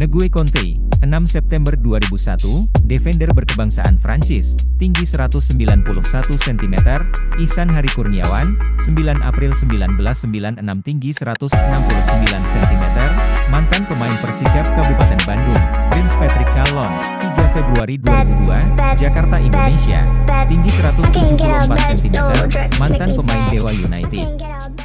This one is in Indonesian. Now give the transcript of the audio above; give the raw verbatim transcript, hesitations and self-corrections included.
N'Gué Conte, enam September dua ribu satu, defender berkebangsaan Prancis, tinggi seratus sembilan puluh satu sentimeter, Ihsan Hari Kurniawan, sembilan April seribu sembilan ratus sembilan puluh enam tinggi seratus enam puluh sembilan sentimeter, mantan pemain Persikap Kabupaten Bandung, Prince Patrick Kallon, tiga Februari dua ribu dua, Jakarta, Indonesia, tinggi seratus tujuh puluh empat sentimeter, mantan pemain Dewa United.